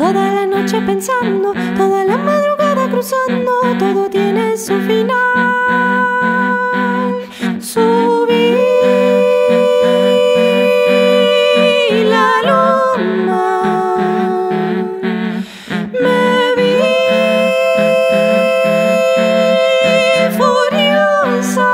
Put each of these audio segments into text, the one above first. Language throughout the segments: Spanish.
Toda la noche pensando, toda la madrugada cruzando, todo tiene su final. Subí la luna, me vi furiosa.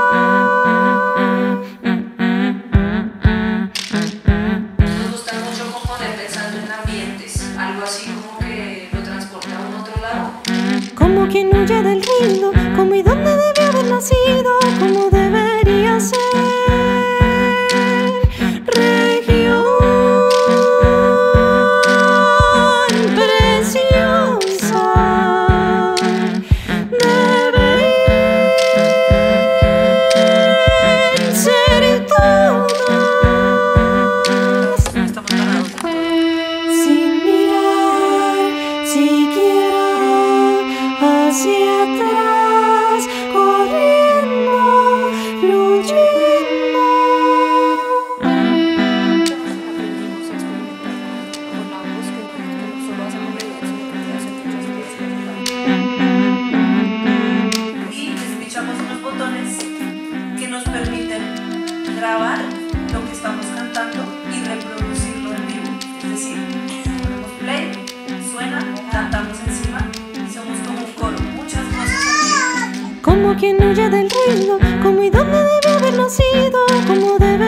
Nos gusta mucho componer pensando en ambientes, algo así como que lo transporta a un otro lado. Como quien huye del ruido, como y dónde debe haber nacido, como debería ser. Región preciosa, deben ser todas. Sin mirar siquiera hacia atrás, corriendo, fluyendo. Aprendimos a experimentar con la voz, que no solo hacemos reír, sino que hacemos muchas cosas. Y despichamos unos botones que nos permiten grabar lo que estamos cantando y reproducirlo en vivo. Es decir, ponemos play, suena, cantamos encima y somos como un coro, muchas voces aquí. Como quien huye del ruido, como y dónde debe haber nacido, como debe